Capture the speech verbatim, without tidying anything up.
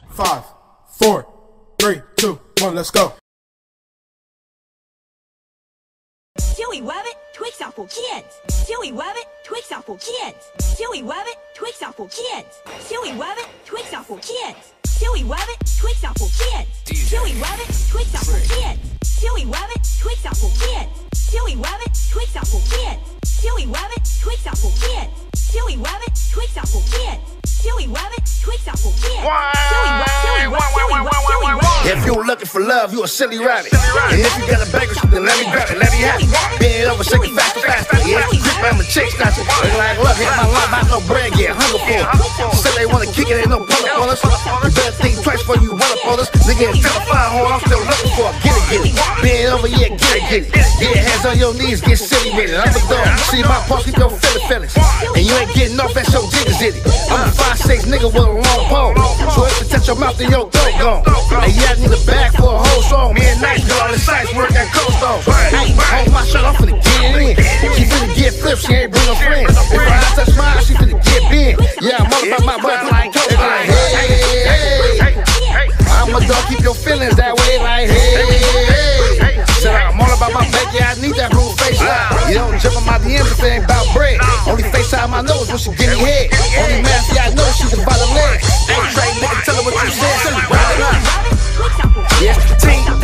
Five, four, three, two, one, let's go. Joey Rabbit, Twix out for kids. Joey Rabbit, Twix out for kids. Joey Rabbit, Twix out for kids. Joey Rabbit, Twix out for kids. Joey Rabbit, Twix out for kids. Joey Rabbit, Twix out for kids. Joey Rabbit, Twix out for kids. Joey Rabbit, Twix out for kids. Joey Rabbit, Twix out for kids. Joey Rabbit, Twix out for kids. Joey Rabbit, Twix out for kids. Joey Rabbit, Joey Rabbit, Joey Rabbit. If you're looking for love, you a silly rabbit. And if you got a bagel, then let me grab it, let me have it. Bend over, shake it faster, faster. Yeah, grip, I'm a chick snatcher. Look like, look, hit my line, I no bread, yeah, hunger for it. Said they wanna kick it, ain't no pull up on us. You better think twice before you run up on us. Nigga, until the fire hole, I'm still looking for it. Get it, get it. Bend over, yeah, get it, get it. Yeah, hands on your knees, get silly with it. I'm a dog. See my pulse, keep your feeling feelings. And you ain't getting off, that's your jiggers in it. I'm a five six nigga with a long pole. So if you touch your mouth, then your throat gone. And yeah, I need a bag for a whole song. Me and Nice, girl, all the sites work at Cold Stone. Hey, hold my shirt, I'm finna get in. She finna get flipped, she ain't bring no friends. If I touch mine, she finna get big. Yeah, I'm all about my butt like, like, hey, hey, hey. I'm a dog, keep your feelings that way, like, hey, hey. Said I'm all about my back, yeah, I need that blue face line. You don't jump on my D Ms if it ain't about bread. Only face out my nose when she give me head. Only mask, yeah, I know she's about the leg. Hey, Trey, nigga, tell her what you said. Yes, the team.